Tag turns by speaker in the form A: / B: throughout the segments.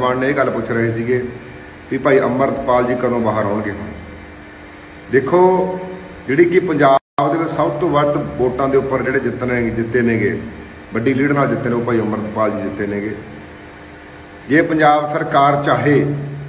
A: नौजवान ने यह गल पुछ रहे थे भी भाई अमरतपाल जी कदों बाहर आउणगे। देखो जिहड़ी कि पंजाब दे विच सब तो वध वोटां दे उपर जिहड़े जिते नेगे वड्डी लीड नाल जिते ने भाई अमरतपाल जी जिते नेगे। जे पंजाब सरकार चाहे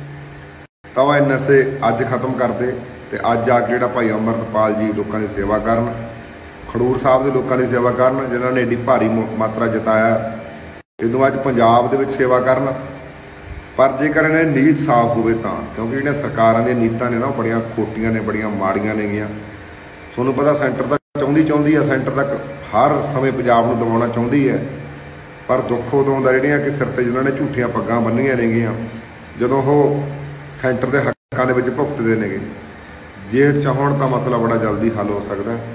A: तो वह नशे अज खत्म कर दे ते अज आके जिहड़ा भाई अमरतपाल जी लोगों की सेवा करन, खडूर साहब के लोगों की सेवा करन, जिन्होंने ने एडी भारी मात्रा जिताया इदों अज पंजाब दे विच सेवा करन। पर जेकर इन्हें नीत साफ होवे तां, क्योंकि जिहड़ियां सरकारां दी नीतां ने ना बड़ियां खोटियां ने, बड़ियां माड़ियां नेगियां। तुहानूं पता सेंटर तक चाहुंदी है, सेंटर तक हर समय पंजाब नूं दबाउणा चाहुंदी है, पर दुख उदों हुंदा जिहड़ियां कि सिर ते जिन्हां ने झूठियां पग्गां बन्नियां नेगियां जदों ओह सेंटर के हक्कां दे विच भुगतदे नेगे। जे चाहण तां मसला बड़ा जल्दी हल हो सकदा है।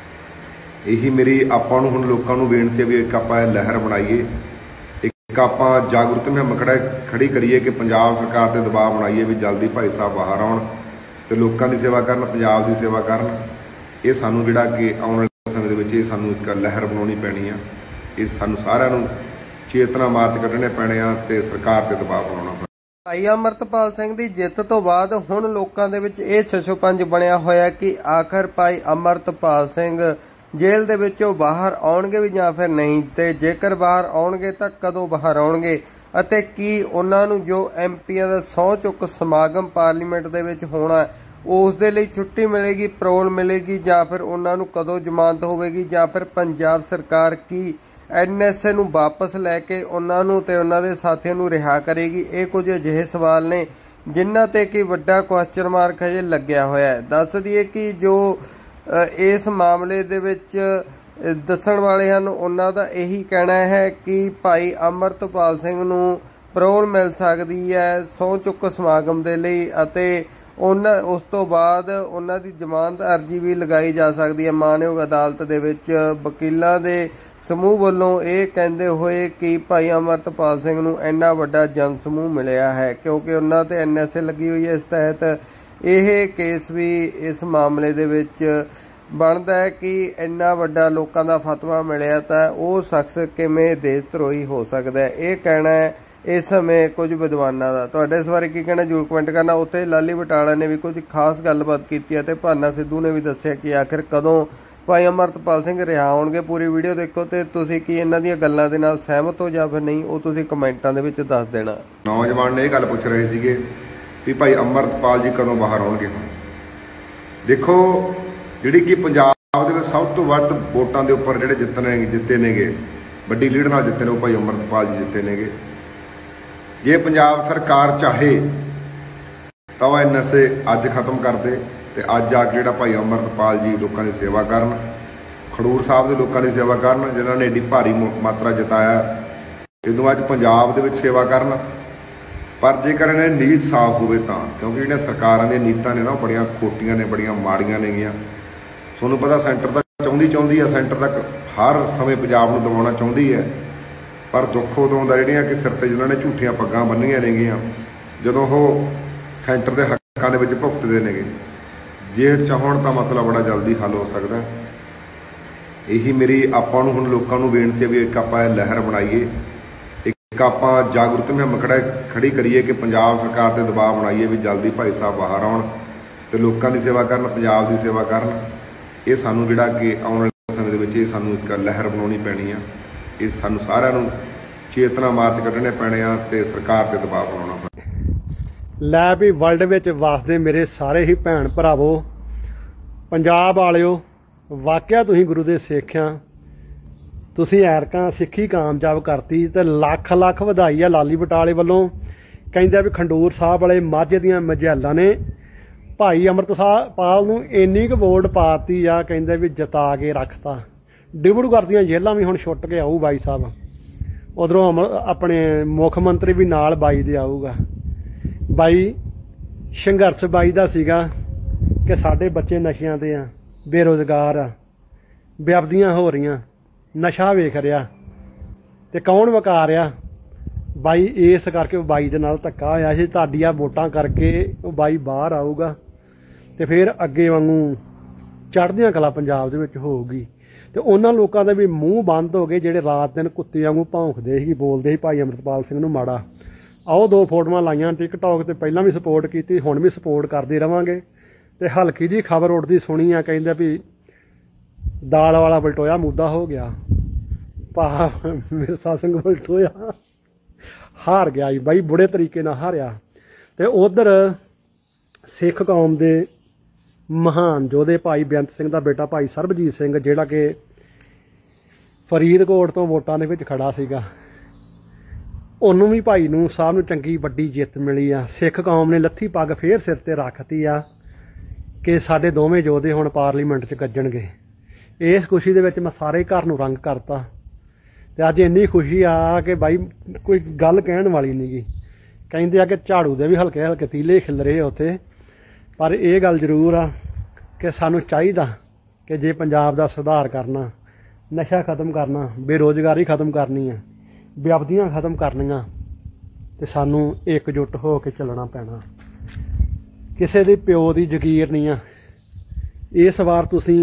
A: यही मेरी आपां नूं हुण लोकां नूं बेनती है भी एक आपां लहर बनाईए, एक आपां जागरूक मुहिम खड़ी करिए कि पंजाब सरकार ते दबाव बनाईए भी जल्दी भाई साहब बाहर आउण ते लोकां दी सेवा करन, पंजाब दी सेवा करन। ये सानूं जिहड़ा कि आउण वाले समय दे विच ये सानूं एक लहर बनाउणी पैणी आ। ये सानूं सारिआं नूं चेतना मार्च कढणे पैणे आ ते सरकार ते दबाव बनाउणा पैਣਾ।
B: भाई अमरतपाल सिंह की जित तो बाद हुण लोकां दे विच इह छछोपंज बणिया होया कि आखिर भाई अमरतपाल सिंह जेल दे विचों बाहर आउणगे भी जां फिर नहीं, ते जेकर बाहर आउणगे तां कदों बाहर आउणगे अते की उन्हां नूं जो एमपीआं दा सहुं चुक समागम पार्लीमेंट दे विच होना उस दे लई छुट्टी मिलेगी, परोल मिलेगी, जां फिर उन्हां नूं कदों जमानत होवेगी, जां फिर पंजाब सरकार की NSA नूं वापस लैके उन्हां नूं ते उन्हां दे साथियां नूं रिहा करेगी। ये कुछ अजिहे सवाल ने जिन्हां ते कि वड्डा क्वेश्चन मार्क हजे लग्या होया है। दस दईए कि जो इस मामले दे विच दस्सण वाले हन उन्हां दा यही कहना है कि भाई अमरतपाल सिंह नूं परोल मिल सकदी है सहुं चुक समागम दे लई अते उस तो बाद उन्हां दी जमानत अर्जी भी लगाई जा सकदी है मानयोग अदालत दे विच। वकीलां दे समूह वालों ये कहते हुए कि भाई अमरतपाल सिंह नूं इन्ना वड्डा जन समूह मिलिया है क्योंकि उन्हां ते NSA लगी हुई है। इस तहत यह केस भी इस मामले दे विच बनदा है कि इन्ना वड्डा लोकां दा फतवा मिलिया तां ओह शख्स किवें देश धरोही हो सकदा है। ये कहना है इस समय कुछ विद्वानां दा। तुहाडा इस बारे की कहना जरूर कमेंट करना। उत्थे लाली बटाला ने भी कुछ खास गलबात कीती है ते भाना सिद्धू ने भी दस्सिया कि आखिर कदों भाई अमरतपाल सिंह रिहा होणगे। पूरी वीडियो देखो ते तुसीं की इन्हां दीयां गल्लां दे नाल सहमत हो जां फिर नहीं, वो तुसीं कमेंटां दे विच दस देना।
A: नौजवान ने यह गल पुछ रहे थे भी भाई अमरतपाल जी कदों बाहर आउणगे। देखो जिहड़ी कि पंजाब दे विच सब तो वध वोटां दे उपर जिहड़े जिते नेगे वड्डी लीड नाल जिते ने भाई अमरतपाल जी जिते नेगे। जे पंजाब सरकार चाहे तो वह नशे अज खत्म कर दे ते अज आके जिहड़ा भाई अमरतपाल जी लोगों की सेवा करन, खडूर साहब के लोगों की सेवा करन, जिन्होंने ने एडी भारी मात्रा जिताया इदों अज पंजाब दे विच सेवा करन। पर जेकर इन्हें नीत साफ होवे तां, क्योंकि जिहड़ियां सरकारां दी नीतां ने ना बड़ियां खोटियां ने, बड़ियां माड़ियां नेगियां। तुहानूं पता सेंटर तक चाहुंदी है, सेंटर तक हर समय पंजाब नूं दबाउणा चाहुंदी है, पर दुख उदों हुंदा जिहड़ियां कि सिर ते जिन्हां ने झूठियां पग्गां बन्नियां नेगियां जदों ओह सेंटर के हक्कां दे विच भुगतदे नेगे। जे चाहण तां मसला बड़ा जल्दी हल हो सकदा है। यही मेरी आपां नूं हुण लोकां नूं बेनती है भी एक आपां लहर बनाईए, एक आपां जागरूक मुहिम खड़ी करिए कि पंजाब सरकार ते दबाव बनाईए भी जल्दी भाई साहब बाहर आउण ते लोकां दी सेवा करन, पंजाब दी सेवा करन। ये सानूं जिहड़ा कि आउण वाले समय दे विच ये सानूं एक लहर बनाउणी पैणी आ। ये सानूं सारिआं नूं चेतना मार्च कढणे पैणे आ ते सरकार ते दबाव बनाउणा पैਣਾ।
C: लै भी वर्ल्ड विच वसदे मेरे सारे ही भैन भरावो, पंजाब वालिओ, वाਕਿਆ तुसीं गुरु दे सिੱਖ आ। तुसीं ऐरकां सिੱਖੀ कामयाब करती ते लख लख ਵਧਾਈ आ लाली बटाले वालों। ਕਹਿੰਦੇ भी खंडूर साहब वाले माझे दीआं मझैलां ने भाई अमरतपाल नूं ਇੰਨੀ ਕੁ वोट पाती आ, ਕਹਿੰਦੇ भी जिता के रखता। डिब्रूगढ़ दीआं जेलां भी हुण छुੱਟ के आऊ बाई साहब। उधरों अपने मुख मंत्री भी नाल बाई दे आऊगा। बाई संघर्ष बाई दा सीगा कि साडे बच्चे नशियां ते आ, बेरोजगार आ, बेअबदियां हो रहीआं, नशा वेख रिहा ते कौन वका रिहा। बाई इस करके बाई दे नाल धक्का होया सी। तुहाडीआं वोटां करके बाई बाहर आऊगा ते फिर अगे वांगू चढ़दियां कला पंजाब दे विच होऊगी। ते उन्हां लोकां दे भी मूँह बंद हो गए जिहड़े रात दिन कुत्ते वांगू भौंकदे सी, बोलदे सी भाई अमरतपाल सिंह नूं माड़ा। ਆਓ 2 ਫੋਟੋਆਂ ਲਾਈਆਂ ਟਿਕਟੌਕ ਤੇ, ਪਹਿਲਾਂ ਵੀ ਸਪੋਰਟ ਕੀਤੀ, ਹੁਣ ਵੀ ਸਪੋਰਟ ਕਰਦੇ ਰਵਾਂਗੇ। ਤੇ ਹਲਕੀ ਜੀ ਖਬਰ ਉੱਡਦੀ ਸੁਣੀ ਆ, ਕਹਿੰਦੇ ਵੀ ਦਾਲ ਵਾਲਾ ਬਲਟੋਇਆ ਮੁੱਦਾ ਹੋ ਗਿਆ, ਭਾ ਮਿਰਸਾ ਸਿੰਘ ਬਲਟੋਇਆ ਹਾਰ ਗਿਆ ਜੀ ਬਾਈ, ਬੁੜੇ ਤਰੀਕੇ ਨਾਲ ਹਾਰਿਆ। ਤੇ ਉਧਰ ਸਿੱਖ ਕੌਮ ਦੇ ਮਹਾਨ ਯੋਧੇ ਭਾਈ ਬੇਅੰਤ ਸਿੰਘ ਦਾ ਬੇਟਾ ਭਾਈ ਸਰਬਜੀਤ ਸਿੰਘ, ਜਿਹੜਾ ਕਿ ਫਰੀਦਕੋਟ ਤੋਂ ਵੋਟਾਂ ਦੇ ਵਿੱਚ ਖੜਾ ਸੀਗਾ, ਉਹਨੂੰ ਵੀ ਭਾਈ ਨੂੰ ਸਾਹਿਬ ਨੂੰ ਚੰਗੀ ਵੱਡੀ ਜਿੱਤ ਮਿਲੀ ਆ। ਸਿੱਖ ਕੌਮ ਨੇ ਲੱਥੀ ਪੱਗ ਫੇਰ ਸਿਰ ਤੇ ਰੱਖਤੀ ਆ ਕਿ ਸਾਡੇ ਦੋਵੇਂ ਯੋਧੇ ਹੁਣ ਪਾਰਲੀਮੈਂਟ 'ਚ ਗੱਜਣਗੇ। ਇਸ ਖੁਸ਼ੀ ਦੇ ਵਿੱਚ ਮੈਂ ਸਾਰੇ ਘਰ ਨੂੰ ਰੰਗ ਕਰਤਾ। ਤੇ ਅੱਜ ਇੰਨੀ ਖੁਸ਼ੀ ਆ ਕਿ ਬਾਈ ਕੋਈ ਗੱਲ ਕਹਿਣ ਵਾਲੀ ਨਹੀਂ ਗੀ। ਕਹਿੰਦੇ ਆ ਕਿ ਝਾੜੂ ਦੇ ਵੀ ਹਲਕੇ ਹਲਕੇ ਤੀਲੇ ਖਿਲ ਰਹੇ ਉੱਥੇ, ਪਰ ਇਹ ਗੱਲ ਜ਼ਰੂਰ ਆ ਕਿ ਸਾਨੂੰ ਚਾਹੀਦਾ ਕਿ ਜੇ ਪੰਜਾਬ ਦਾ ਸੁਧਾਰ ਕਰਨਾ, ਨਸ਼ਾ ਖਤਮ ਕਰਨਾ, ਬੇਰੁਜ਼ਗਾਰੀ ਖਤਮ ਕਰਨੀ ਆ, ਵਿਅਬਦੀਆਂ ਖਤਮ ਕਰਨੀਆਂ, ਤੇ ਸਾਨੂੰ ਇਕਜੁੱਟ ਹੋ ਕੇ ਚੱਲਣਾ ਪੈਣਾ। ਕਿਸੇ ਦੇ ਪਿਓ ਦੀ ਜ਼ਗੀਰ ਨਹੀਂ ਆ। ਇਸ ਵਾਰ ਤੁਸੀਂ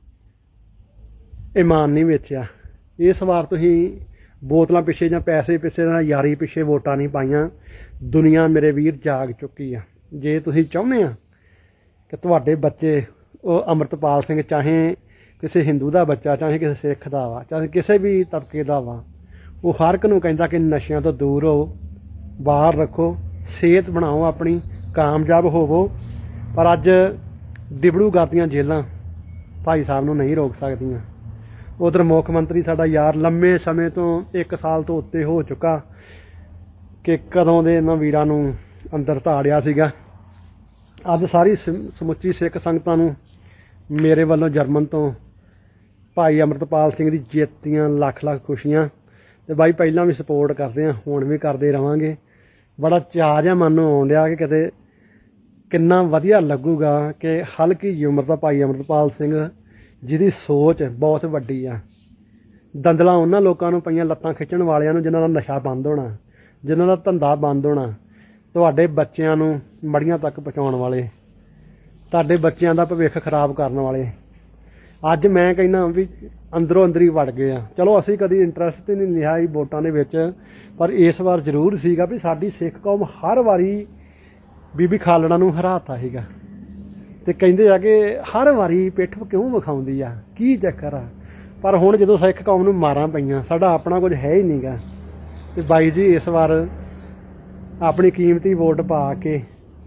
C: ਈਮਾਨ ਨਹੀਂ ਵੇਚਿਆ, ਇਸ ਵਾਰ ਤੁਸੀਂ ਬੋਤਲਾਂ ਪਿੱਛੇ ਜਾਂ ਪੈਸੇ ਪਿੱਛੇ ਜਾਂ ਯਾਰੀ ਪਿੱਛੇ ਵੋਟਾਂ ਨਹੀਂ ਪਾਈਆਂ। ਦੁਨੀਆ ਮੇਰੇ ਵੀਰ ਜਾਗ ਚੁੱਕੀ ਆ। ਜੇ ਤੁਸੀਂ ਚਾਹੁੰਦੇ ਆ ਕਿ ਤੁਹਾਡੇ ਬੱਚੇ, ਉਹ ਅੰਮ੍ਰਿਤਪਾਲ ਸਿੰਘ ਚਾਹੇ ਕਿਸੇ ਹਿੰਦੂ ਦਾ ਬੱਚਾ, ਚਾਹੇ ਕਿਸੇ ਸਿੱਖ ਦਾ ਵਾ, ਚਾਹੇ ਕਿਸੇ ਵੀ ਤਬਕੇ ਦਾ ਵਾ, ਉਹ ਹਰ ਇੱਕ ਨੂੰ ਕਹਿੰਦਾ ਕਿ ਨਸ਼ਿਆਂ ਤੋਂ ਦੂਰ ਹੋ, ਬਾਹਰ ਰੱਖੋ, ਸਿਹਤ ਬਣਾਓ ਆਪਣੀ, ਕਾਮਯਾਬ ਹੋਵੋ। ਪਰ ਅੱਜ ਡਿਬੜੂਗੜ੍ਹ ਦੀਆਂ ਜੇਲ੍ਹਾਂ ਭਾਈ ਸਾਹਿਬ ਨੂੰ ਨਹੀਂ ਰੋਕ ਸਕਦੀਆਂ। ਉਧਰ ਮੁੱਖ ਮੰਤਰੀ ਸਾਡਾ ਯਾਰ ਲੰਮੇ ਸਮੇਂ ਤੋਂ 1 ਸਾਲ ਤੋਂ ਉੱਤੇ ਹੋ ਚੁੱਕਾ ਕਿ ਕਦੋਂ ਦੇ ਇਹਨਾਂ ਵੀਰਾਂ ਨੂੰ ਅੰਦਰ ਧਾੜਿਆ ਸੀਗਾ। ਅੱਜ ਸਾਰੀ ਸਮੁੱਚੀ ਸਿੱਖ ਸੰਗਤਾਂ ਨੂੰ ਮੇਰੇ ਵੱਲੋਂ ਜਰਮਨ ਤੋਂ ਭਾਈ ਅੰਮ੍ਰਿਤਪਾਲ ਸਿੰਘ ਦੀ ਜਿੱਤ ਦੀਆਂ ਲੱਖ ਲੱਖ ਖੁਸ਼ੀਆਂ। ਤੇ ਬਾਈ ਪਹਿਲਾਂ ਵੀ ਸਪੋਰਟ ਕਰਦੇ ਹਾਂ, ਹੁਣ ਵੀ ਕਰਦੇ ਰਵਾਂਗੇ। ਬੜਾ ਚਾਅ ਜਿਹਾ ਮਨ ਨੂੰ ਆਉਣ ਡਿਆ ਕਿ ਕਿਤੇ ਕਿੰਨਾ ਵਧੀਆ ਲੱਗੂਗਾ ਕਿ ਹਲਕੀ ਜਿਹੀ ਉਮਰ ਦਾ ਭਾਈ ਅੰਮ੍ਰਿਤਪਾਲ ਸਿੰਘ, ਜਿਹਦੀ ਸੋਚ ਬਹੁਤ ਵੱਡੀ ਆ। ਦੰਦਲਾਂ ਉਹਨਾਂ ਲੋਕਾਂ ਨੂੰ ਪਈਆਂ, ਲੱਤਾਂ ਖਿੱਚਣ ਵਾਲਿਆਂ ਨੂੰ, ਜਿਨ੍ਹਾਂ ਦਾ ਨਸ਼ਾ ਬੰਦ ਹੋਣਾ, ਜਿਨ੍ਹਾਂ ਦਾ ਧੰਦਾ ਬੰਦ ਹੋਣਾ, ਤੁਹਾਡੇ ਬੱਚਿਆਂ ਨੂੰ ਮੜੀਆਂ ਤੱਕ ਪਹੁੰਚਾਉਣ ਵਾਲੇ, ਤੁਹਾਡੇ ਬੱਚਿਆਂ ਦਾ ਭਵਿੱਖ ਖਰਾਬ ਕਰਨ ਵਾਲੇ। ਅੱਜ ਮੈਂ ਕਹਿੰਦਾ ਵੀ ਅੰਦਰੋਂ ਅੰਦਰ ਹੀ ਵੜ ਗਏ ਆ। ਚਲੋ ਅਸੀਂ ਕਦੀ ਇੰਟਰਸਟ ਨਹੀਂ ਲਿਆ ਸੀ ਵੋਟਾਂ ਦੇ ਵਿੱਚ, ਪਰ ਇਸ ਵਾਰ ਜ਼ਰੂਰ ਸੀਗਾ ਵੀ ਸਾਡੀ ਸਿੱਖ ਕੌਮ ਹਰ ਵਾਰੀ ਬੀਬੀ ਖਾਲੜਾ ਨੂੰ ਹਰਾਤਾ ਸੀਗਾ। ਤੇ ਕਹਿੰਦੇ ਆ ਕਿ ਹਰ ਵਾਰੀ ਪਿੱਠ ਕਿਉਂ ਵਿਖਾਉਂਦੀ ਆ, ਕੀ ਚੱਕਰ ਆ। ਪਰ ਹੁਣ ਜਦੋਂ ਸਿੱਖ ਕੌਮ ਨੂੰ ਮਾਰਾਂ ਪਈਆਂ, ਸਾਡਾ ਆਪਣਾ ਕੁਝ ਹੈ ਹੀ ਨਹੀਂਗਾ। ਤੇ ਬਾਈ ਜੀ ਇਸ ਵਾਰ ਆਪਣੀ ਕੀਮਤੀ ਵੋਟ ਪਾ ਕੇ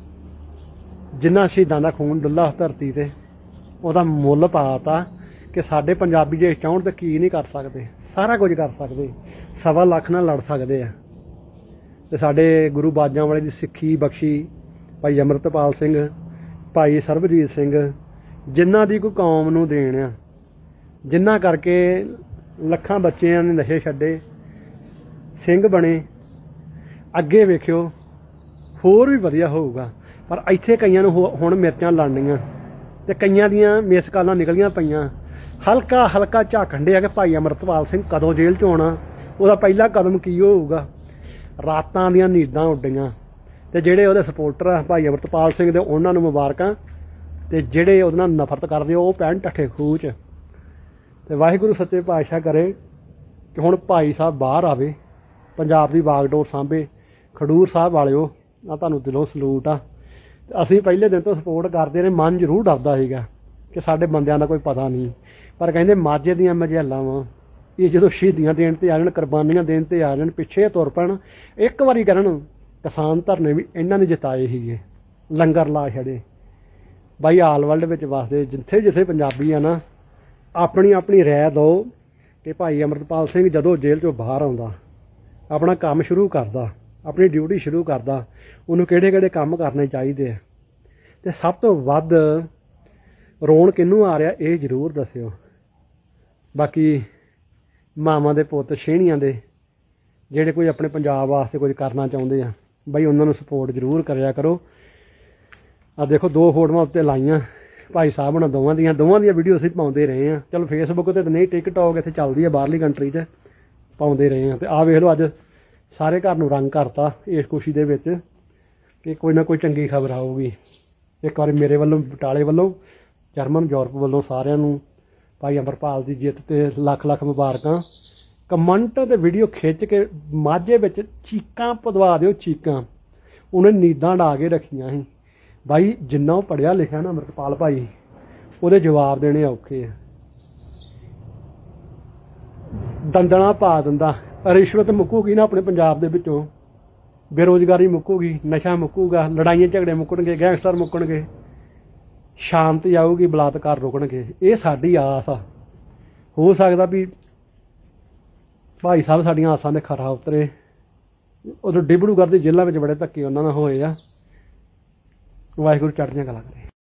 C: ਜਿਨ੍ਹਾਂ ਸ਼ਹੀਦਾਂ ਦਾ ਖੂਨ ਡੁੱਲਾ ਧਰਤੀ ਤੇ, ਉਹਦਾ ਮੁੱਲ ਪਾਤਾ ਕਿ ਸਾਡੇ ਪੰਜਾਬੀ ਜੇ ਚਾਹੁਣ ਤਾਂ ਕੀ ਨਹੀਂ ਕਰ ਸਕਦੇ, ਸਾਰਾ ਕੁਝ ਕਰ ਸਕਦੇ। 1.25 ਲੱਖ ਨਾਲ ਲੜ ਸਕਦੇ ਆ। ਤੇ ਸਾਡੇ ਗੁਰੂ ਬਾਜਾਂ ਵਾਲੇ ਦੀ ਸਿੱਖੀ ਬਖਸ਼ੀ ਭਾਈ ਅੰਮ੍ਰਿਤਪਾਲ ਸਿੰਘ, ਭਾਈ ਸਰਬਜੀਤ ਸਿੰਘ, ਜਿਨ੍ਹਾਂ ਦੀ ਕੋਈ ਕੌਮ ਨੂੰ ਦੇਣ ਆ, ਜਿਨ੍ਹਾਂ ਕਰਕੇ ਲੱਖਾਂ ਬੱਚਿਆਂ ਨੇ ਨਸ਼ੇ ਛੱਡੇ, ਸਿੰਘ ਬਣੇ। ਅੱਗੇ ਵੇਖਿਓ ਹੋਰ ਵੀ ਵਧੀਆ ਹੋਊਗਾ। ਪਰ ਇੱਥੇ ਕਈਆਂ ਨੂੰ ਹੁਣ ਮਿਰਚਾਂ ਲੜਨੀਆਂ ਤੇ ਕਈਆਂ ਦੀਆਂ ਮਿਸ ਕਾਲਾਂ ਨਿਕਲੀਆਂ ਪਈਆਂ। ਹਲਕਾ ਹਲਕਾ ਝਾਕਣ ਡਿਆ ਕਿ ਭਾਈ ਅੰਮ੍ਰਿਤਪਾਲ ਸਿੰਘ ਕਦੋਂ ਜੇਲ੍ਹ 'ਚ ਆਉਣਾ, ਉਹਦਾ ਪਹਿਲਾ ਕਦਮ ਕੀ ਹੋਊਗਾ। ਰਾਤਾਂ ਦੀਆਂ ਨੀਂਦਾਂ ਉੱਡੀਆਂ। ਤੇ ਜਿਹੜੇ ਉਹਦੇ ਸਪੋਰਟਰ ਆ ਭਾਈ ਅੰਮ੍ਰਿਤਪਾਲ ਸਿੰਘ ਦੇ, ਉਹਨਾਂ ਨੂੰ ਮੁਬਾਰਕਾਂ। ਤੇ ਜਿਹੜੇ ਉਹਦੇ ਨਾਲ ਨਫ਼ਰਤ ਕਰਦੇ ਉਹ ਪੈਣ ਟੱਠੇ ਖੂਹ 'ਚ। ਤੇ ਵਾਹਿਗੁਰੂ ਸੱਚੇ ਪਾਤਸ਼ਾਹ ਕਰੇ ਕਿ ਹੁਣ ਭਾਈ ਸਾਹਿਬ ਬਾਹਰ ਆਵੇ, ਪੰਜਾਬ ਦੀ ਬਾਗਡੋਰ ਸਾਂਭੇ। ਖਡੂਰ ਸਾਹਿਬ ਵਾਲਿਓ, ਆ ਤੁਹਾਨੂੰ ਦਿਲੋਂ ਸਲੂਟ ਆ। ਅਸੀਂ ਪਹਿਲੇ ਦਿਨ ਤੋਂ ਸਪੋਰਟ ਕਰਦੇ ਰਹੇ। ਮਨ ਜ਼ਰੂਰ ਡਰਦਾ ਸੀਗਾ ਕਿ ਸਾਡੇ ਬੰਦਿਆਂ ਦਾ ਕੋਈ ਪਤਾ ਨਹੀਂ, ਪਰ ਕਹਿੰਦੇ ਮਾਝੇ ਦੀਆਂ ਮਝੈਲਾਂ ਵਾ, ਇਹ ਜਦੋਂ ਸ਼ਹੀਦੀਆਂ ਦੇਣ ਤੇ ਆ ਜਾਣ, ਕੁਰਬਾਨੀਆਂ ਦੇਣ ਤੇ ਆ ਜਾਣ, ਪਿੱਛੇ ਤੁਰ ਪੈਣ। ਇੱਕ ਵਾਰੀ ਕਰਨ ਕਿਸਾਨ ਧਰਨੇ ਵੀ ਇਹਨਾਂ ਨੇ ਜਿਤਾਏ ਸੀਗੇ, ਲੰਗਰ ਲਾ ਛੜੇ। ਬਾਈ ਆਲ ਵਰਲਡ ਵਿੱਚ ਵਸਦੇ ਜਿੱਥੇ ਜਿੱਥੇ ਪੰਜਾਬੀ ਆ ਨਾ, ਆਪਣੀ ਆਪਣੀ ਰਾਏ ਦਿਓ ਕਿ ਭਾਈ ਅੰਮ੍ਰਿਤਪਾਲ ਸਿੰਘ ਜਦੋਂ ਜੇਲ੍ਹ 'ਚੋਂ ਬਾਹਰ ਆਉਂਦਾ, ਆਪਣਾ ਕੰਮ ਸ਼ੁਰੂ ਕਰਦਾ, ਆਪਣੀ ਡਿਊਟੀ ਸ਼ੁਰੂ ਕਰਦਾ, ਉਹਨੂੰ ਕਿਹੜੇ ਕਿਹੜੇ ਕੰਮ ਕਰਨੇ ਚਾਹੀਦੇ ਆ। ਤੇ ਸਭ ਤੋਂ ਵੱਧ ਰੋਣ ਕਿਹਨੂੰ ਆ ਰਿਹਾ ਇਹ ਜ਼ਰੂਰ ਦੱਸਿਓ। ਬਾਕੀ ਮਾਵਾਂ ਦੇ ਪੁੱਤ ਛੇਣੀਆਂ ਦੇ ਜਿਹੜੇ ਕੋਈ ਆਪਣੇ ਪੰਜਾਬ ਵਾਸਤੇ ਕੁਝ ਕਰਨਾ ਚਾਹੁੰਦੇ ਆ, ਬਾਈ ਉਹਨਾਂ ਨੂੰ ਸਪੋਰਟ ਜ਼ਰੂਰ ਕਰਿਆ ਕਰੋ। ਆ ਦੇਖੋ 2 ਫੋਟੋਆਂ ਉੱਤੇ ਲਾਈਆਂ ਭਾਈ ਸਾਹਿਬ ਉਹਨਾਂ ਦੋਵਾਂ ਦੀਆਂ ਵੀਡੀਓ ਅਸੀਂ ਪਾਉਂਦੇ ਰਹੇ ਹਾਂ। ਚਲੋ ਫੇਸਬੁੱਕ 'ਤੇ ਨਹੀਂ, ਟਿਕਟੌਕ ਇੱਥੇ ਚੱਲਦੀ ਆ ਬਾਹਰਲੀ ਕੰਟਰੀ 'ਚ, ਪਾਉਂਦੇ ਰਹੇ ਹਾਂ। ਤੇ ਆਹ ਵੇਖ ਲਓ ਅੱਜ ਸਾਰੇ ਘਰ ਨੂੰ ਰੰਗ ਕਰਤਾ ਇਸ ਖੁਸ਼ੀ ਦੇ ਵਿੱਚ ਕਿ ਕੋਈ ਨਾ ਕੋਈ ਚੰਗੀ ਖਬਰ ਆਊਗੀ। ਇੱਕ ਵਾਰੀ ਮੇਰੇ ਵੱਲੋਂ, ਬਟਾਲੇ ਵੱਲੋਂ, ਜਰਮਨ ਯੂਰਪ ਵੱਲੋਂ ਸਾਰਿਆਂ ਨੂੰ ਭਾਈ ਅੰਮ੍ਰਿਤਪਾਲ ਦੀ ਜਿੱਤ ਤੇ ਲੱਖ ਲੱਖ ਮੁਬਾਰਕਾਂ। ਕਮੈਂਟ ਤੇ ਵੀਡੀਓ ਖਿੱਚ ਕੇ ਮਾਝੇ ਵਿੱਚ ਚੀਕਾਂ ਪਦਵਾ ਦਿਓ, ਚੀਕਾਂ। ਉਹਨੇ ਨੀਂਦਾਂ ਡਾ ਕੇ ਰੱਖੀਆਂ ਸੀ ਬਾਈ। ਜਿੰਨਾ ਉਹ ਪੜ੍ਹਿਆ ਲਿਖਿਆ ਨਾ ਅੰਮ੍ਰਿਤਪਾਲ ਭਾਈ, ਉਹਦੇ ਜਵਾਬ ਦੇਣੇ ਔਖੇ ਆ। ਦੰਦਣਾ ਪਾ ਦਿੰਦਾ। ਰਿਸ਼ਵਤ ਮੁੱਕੂਗੀ ਨਾ ਆਪਣੇ ਪੰਜਾਬ ਦੇ ਵਿੱਚੋਂ, ਬੇਰੁਜ਼ਗਾਰੀ ਮੁੱਕੂਗੀ, ਨਸ਼ਾ ਮੁੱਕੂਗਾ, ਲੜਾਈਆਂ ਝਗੜੇ ਮੁੱਕਣਗੇ, ਗੈਂਗਸਟਰ ਮੁੱਕਣਗੇ, ਸ਼ਾਂਤੀ ਆਊਗੀ, ਬਲਾਤਕਾਰ ਰੁਕਣਗੇ। ਇਹ ਸਾਡੀ ਆਸ ਆ। ਹੋ ਸਕਦਾ ਵੀ ਭਾਈ ਸਾਹਿਬ ਸਾਡੀਆਂ ਆਸਾਂ ਦੇ ਖਰਾ ਉਤਰੇ। ਉਦੋਂ ਡਿਬੜੂਗੜ੍ਹ ਦੀ ਜੇਲ੍ਹਾਂ ਵਿੱਚ ਬੜੇ ਧੱਕੇ ਉਹਨਾਂ ਨਾਲ ਹੋਏ ਆ। ਵਾਹਿਗੁਰੂ ਚੜ੍ਹਦੀਆਂ ਕਲਾ ਕਰੇ।